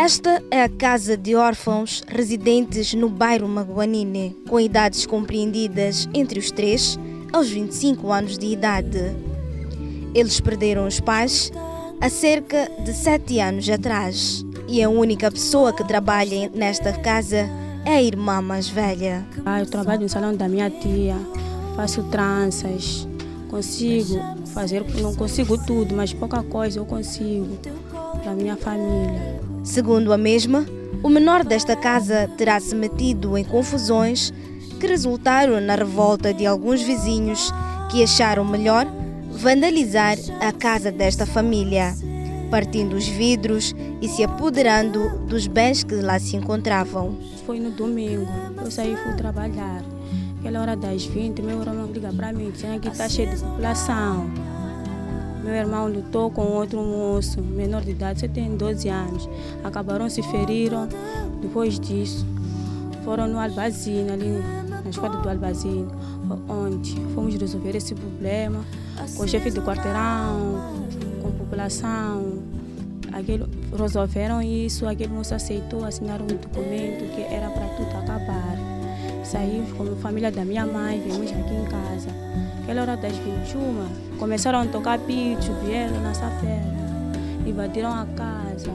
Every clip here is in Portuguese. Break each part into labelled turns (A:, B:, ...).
A: Esta é a casa de órfãos residentes no bairro Maguanine, com idades compreendidas entre os 3 aos 25 anos de idade. Eles perderam os pais há cerca de 7 anos atrás e a única pessoa que trabalha nesta casa é a irmã mais velha.
B: Eu trabalho no salão da minha tia, faço tranças, consigo fazer, não consigo tudo, mas pouca coisa eu consigo para a minha família.
A: Segundo a mesma, o menor desta casa terá se metido em confusões que resultaram na revolta de alguns vizinhos que acharam melhor vandalizar a casa desta família, partindo os vidros e se apoderando dos bens que lá se encontravam.
B: Foi no domingo, eu saí e fui trabalhar. Aquela hora das 20, meu irmão liga para mim, dizendo que está cheio de população. Meu irmão lutou com outro moço, menor de idade, você tem 12 anos. Acabaram se feriram. Depois disso, foram no Albazine, ali na esquadra do Albazine, onde fomos resolver esse problema com o chefe do quarteirão, com a população. Resolveram isso, aquele moço aceitou, assinaram um documento que era para tudo acabar. Saímos como família da minha mãe, viemos aqui em casa. Aquela hora das 21, começaram a tocar picho, vieram nessa festa, invadiram a casa.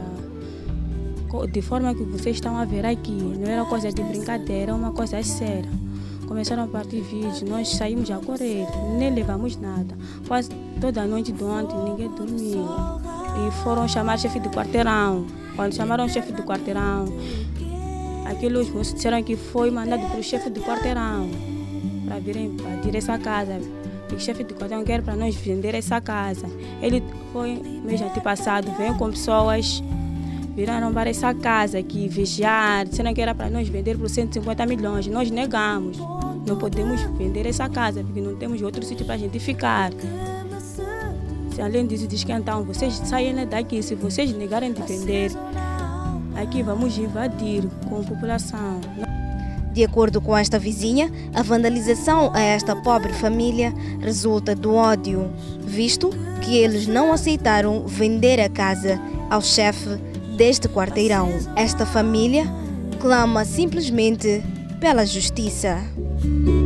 B: De forma que vocês estão a ver aqui, não era coisa de brincadeira, era uma coisa séria. Começaram a partir vídeos, nós saímos a correr, nem levamos nada. Quase toda a noite de ontem ninguém dormiu. E foram chamar o chefe do quarteirão. Quando chamaram o chefe do quarteirão, aqueles moços disseram que foi mandado pelo chefe do quarteirão para virem invadir essa casa. O chefe do quarteirão quer para nós vender essa casa. Ele foi mês antepassado, veio com pessoas, viraram para essa casa aqui, vigiar, disseram que era para nós vender por 150 milhões. Nós negamos, não podemos vender essa casa porque não temos outro sítio para a gente ficar. Além disso, diz que então vocês saem daqui, se vocês negarem de vender, aqui vamos invadir com a população.
A: De acordo com esta vizinha, a vandalização a esta pobre família resulta do ódio, visto que eles não aceitaram vender a casa ao chefe deste quarteirão. Esta família clama simplesmente pela justiça.